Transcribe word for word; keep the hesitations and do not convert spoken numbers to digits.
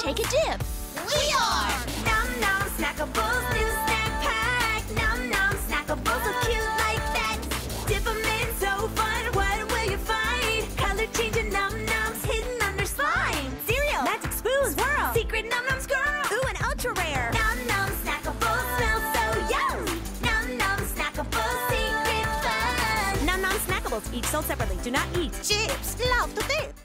take a dip. We are Nom Nom Snackables, new snack pack. Nom Nom Snackables, so cute like that. Dip 'em in, so fun. What will you find? Color changing Nom Noms hidden under slime. Cereal, magic spoon, swirl, secret Nom Nom squirrel. Ooh, an ultra rare. Nom Nom Snackables smell so yum. Nom Nom Snackables, secret fun. Nom Nom Snackables, each sold separately. Do not eat. Chips, love to dip.